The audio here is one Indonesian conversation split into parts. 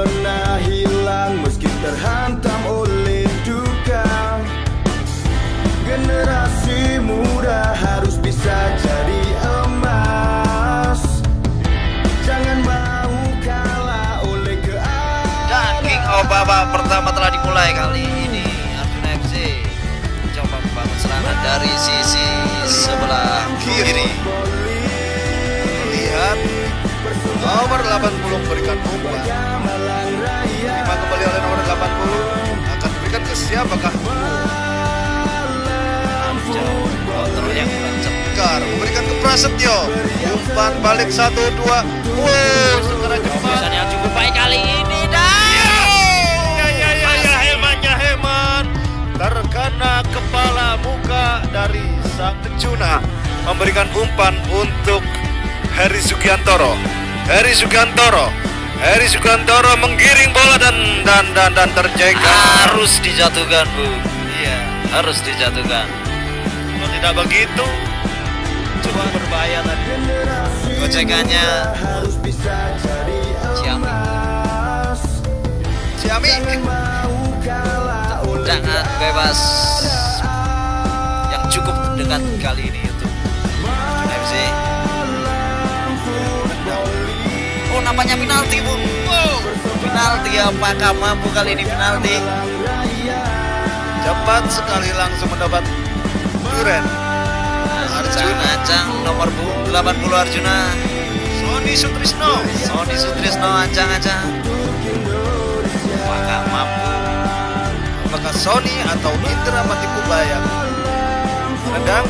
pernah hilang meski terhantam oleh duka. Generasi muda harus bisa jadi emas. Jangan mau kalah oleh keadaan. Dan King of babak pertama telah dimulai kali ini. Arjuna FC coba membangun serangan dari sisi sebelah kiri. Lihat nomor 80 memberikan umpan. Terima kembali oleh nomor 80. Akan diberikan ke siapakah? Kontrol yang kurang cepat. Memberikan ke Prasetyo. Umpan balik 1-2. Wow, segera Keputusan yang cukup baik kali ini hemat. Terkena kepala muka dari sang Arjuna. Memberikan umpan untuk Heri Sugiantoro. Heri Sugiantoro menggiring bola dan terjegal. harus dijatuhkan, Bu. Iya, harus dijatuhkan. Kalau tidak begitu, Coba berbahaya tadi. Gocekannya Harus bisa jadi Ciami. Ciami Tendangan bebas yang cukup dekat kali ini untuk Arjuna FC. Oh, nampaknya penalti, Bu. Wow, penalti. Apakah mampu kali ini penalti? cepat sekali langsung mendapat Duren. Ancang nomor 80 Arjuna. Sony Sutrisno. Ancang. Apakah mampu? Apakah Sony atau Indra Matipubaya? Rendang.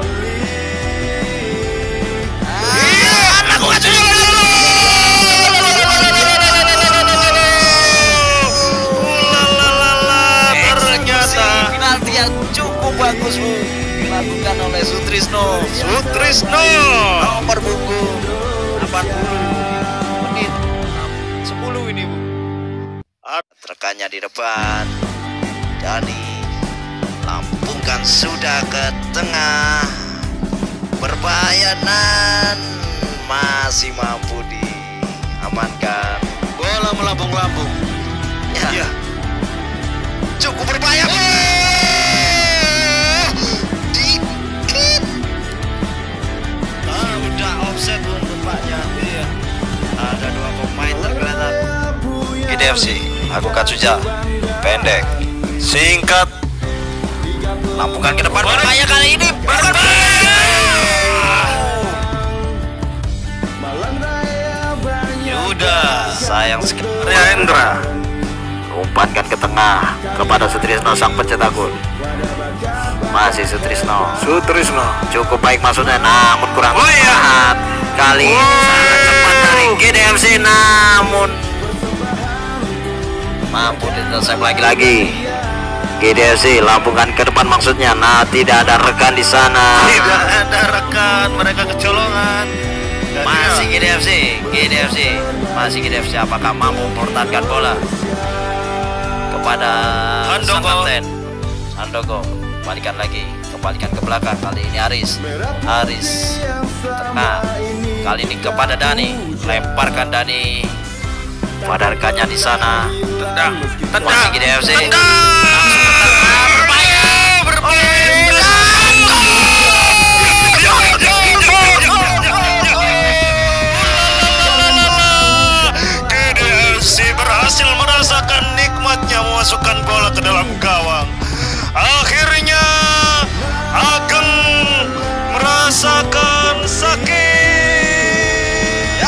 Ternyata penalti yang cukup bagus, Bu, dilakukan oleh Sutrisno. Nomor punggung 80 menit 10 ini, Bu. Rekannya di depan. Dani lampungkan sudah ke tengah. Berbahaya nan masih mampu diamankan. bola melambung-lambung. Ya. Cukup berbahaya. Dikit. Udah offset tampaknya. Iya. Ada dua pemain tergeletak. GDFC, Agung Katsuja. Pendek, singkat. Lampungkan ke depan. Berbahaya kali ini. Yuda, sayang sekali. Hendra umpankan ke tengah kepada Sutrisno sang pencetak gol. Masih Sutrisno cukup baik maksudnya, namun kurang tepat. Kali ini sangat cepat dari GDFC, namun mampu diintercept lagi. GDFC lampungkan ke depan maksudnya. Nah, tidak ada rekan di sana. Tidak ada rekan, mereka kecolongan. Masih GDFC. Apakah mampu mempertahankan bola kepada sang kapten Handoko? Kembalikan ke belakang. Kali ini Aris tengah. Kali ini kepada Dani. Lemparkan Dani pada rekannya di sana. Tendang. Masih GDFC. Berhasil merasakan nikmatnya memasukkan bola ke dalam gawang. Akhirnya Ageng merasakan sakit.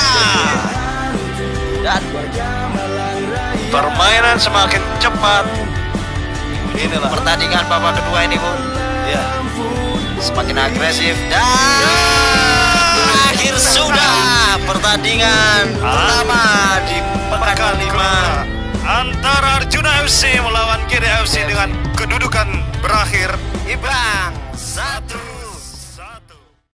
Dan permainan semakin cepat. Inilah pertandingan babak kedua ini, Bu. ya. Semakin agresif dan akhir sudah pertandingan pertama di pekan 5 antara Arjuna FC melawan GDFC dengan kedudukan berakhir imbang.